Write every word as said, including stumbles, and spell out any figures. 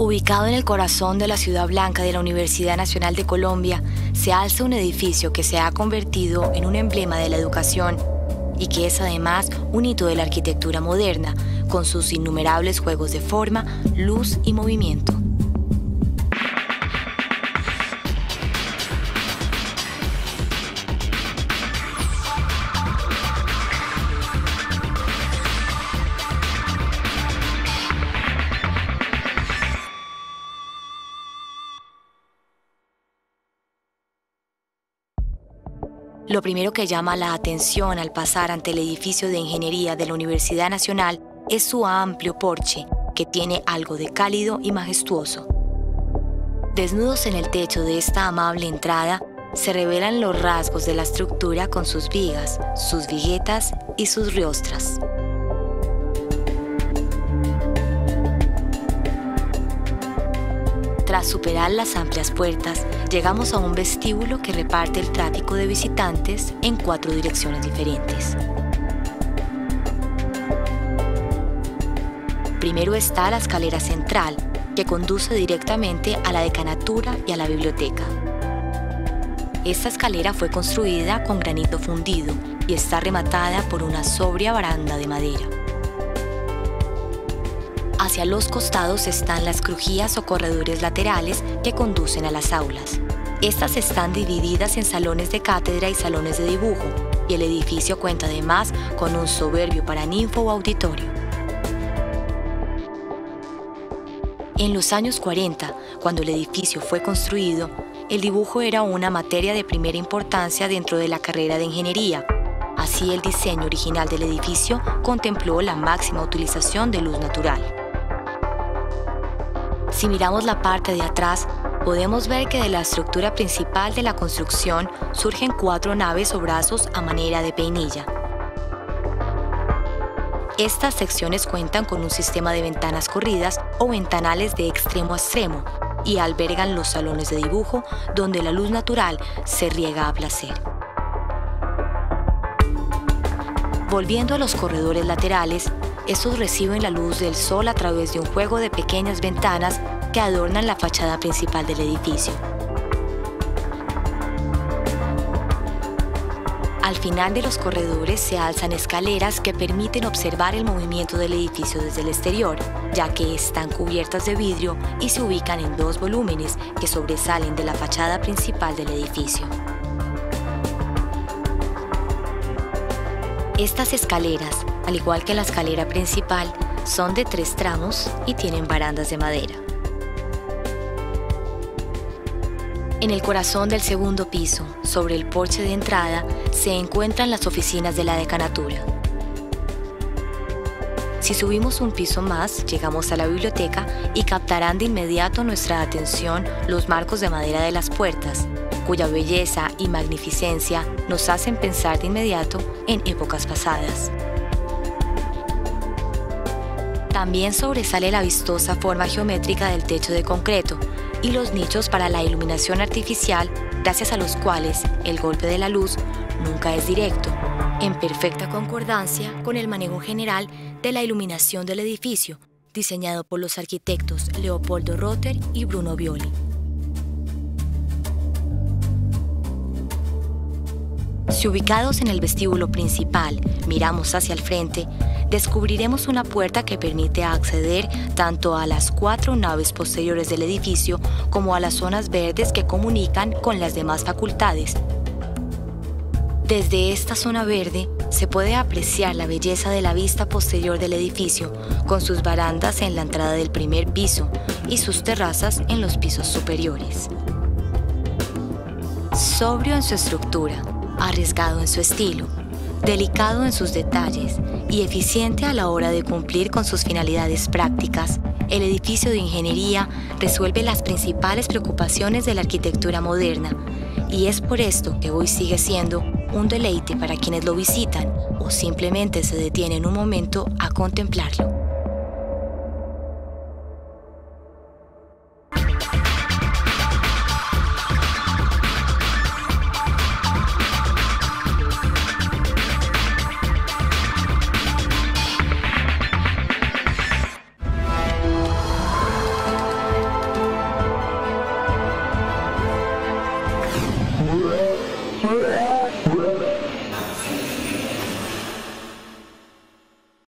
Ubicado en el corazón de la Ciudad Blanca de la Universidad Nacional de Colombia, se alza un edificio que se ha convertido en un emblema de la educación y que es además un hito de la arquitectura moderna, con sus innumerables juegos de forma, luz y movimiento. Lo primero que llama la atención al pasar ante el edificio de ingeniería de la Universidad Nacional es su amplio porche, que tiene algo de cálido y majestuoso. Desnudos en el techo de esta amable entrada, se revelan los rasgos de la estructura con sus vigas, sus viguetas y sus riostras. Tras superar las amplias puertas, llegamos a un vestíbulo que reparte el tráfico de visitantes en cuatro direcciones diferentes. Primero está la escalera central, que conduce directamente a la decanatura y a la biblioteca. Esta escalera fue construida con granito fundido y está rematada por una sobria baranda de madera. Hacia los costados están las crujías o corredores laterales que conducen a las aulas. Estas están divididas en salones de cátedra y salones de dibujo, y el edificio cuenta además con un soberbio paraninfo o auditorio. En los años cuarenta, cuando el edificio fue construido, el dibujo era una materia de primera importancia dentro de la carrera de ingeniería. Así, el diseño original del edificio contempló la máxima utilización de luz natural. Si miramos la parte de atrás, podemos ver que de la estructura principal de la construcción surgen cuatro naves o brazos a manera de peinilla. Estas secciones cuentan con un sistema de ventanas corridas o ventanales de extremo a extremo y albergan los salones de dibujo donde la luz natural se riega a placer. Volviendo a los corredores laterales, estos reciben la luz del sol a través de un juego de pequeñas ventanas que adornan la fachada principal del edificio. Al final de los corredores se alzan escaleras que permiten observar el movimiento del edificio desde el exterior, ya que están cubiertas de vidrio y se ubican en dos volúmenes que sobresalen de la fachada principal del edificio. Estas escaleras, al igual que la escalera principal, son de tres tramos y tienen barandas de madera. En el corazón del segundo piso, sobre el porche de entrada, se encuentran las oficinas de la decanatura. Si subimos un piso más, llegamos a la biblioteca y captarán de inmediato nuestra atención los marcos de madera de las puertas, cuya belleza y magnificencia nos hacen pensar de inmediato en épocas pasadas. También sobresale la vistosa forma geométrica del techo de concreto y los nichos para la iluminación artificial, gracias a los cuales el golpe de la luz nunca es directo, en perfecta concordancia con el manejo general de la iluminación del edificio, diseñado por los arquitectos Leopoldo Rotter y Bruno Violi. Si ubicados en el vestíbulo principal miramos hacia el frente, descubriremos una puerta que permite acceder tanto a las cuatro naves posteriores del edificio como a las zonas verdes que comunican con las demás facultades. Desde esta zona verde se puede apreciar la belleza de la vista posterior del edificio, con sus barandas en la entrada del primer piso y sus terrazas en los pisos superiores. Sobrio en su estructura, arriesgado en su estilo, delicado en sus detalles y eficiente a la hora de cumplir con sus finalidades prácticas, el edificio de ingeniería resuelve las principales preocupaciones de la arquitectura moderna, y es por esto que hoy sigue siendo un deleite para quienes lo visitan o simplemente se detienen un momento a contemplarlo. Yeah.